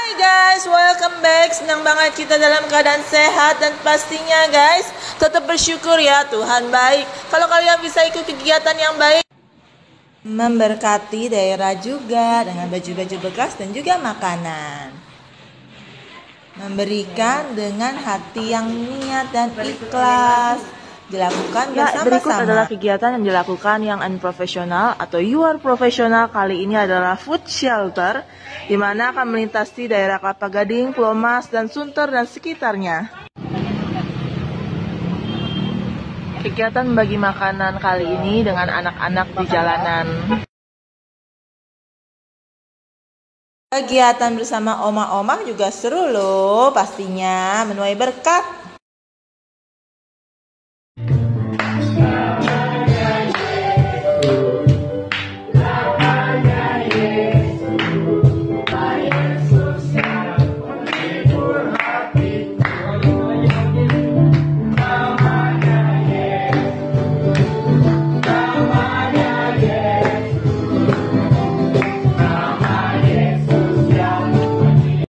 Hai guys, welcome back. Senang banget kita dalam keadaan sehat dan pastinya guys tetap bersyukur ya, Tuhan baik. Kalau kalian bisa ikut kegiatan yang baik, memberkati daerah juga dengan baju-baju bekas dan juga makanan. Memberikan dengan hati yang niat dan ikhlas. Dilakukan bersama-sama. Berikut adalah kegiatan yang dilakukan yang unprofesional atau you are profesional. Kali ini adalah food shelter, di mana akan melintasi daerah Kelapa Gading, Pulau Mas, dan Sunter dan sekitarnya. Kegiatan bagi makanan kali ini dengan anak-anak di jalanan. Kegiatan bersama oma-oma juga seru loh, pastinya menuai berkat.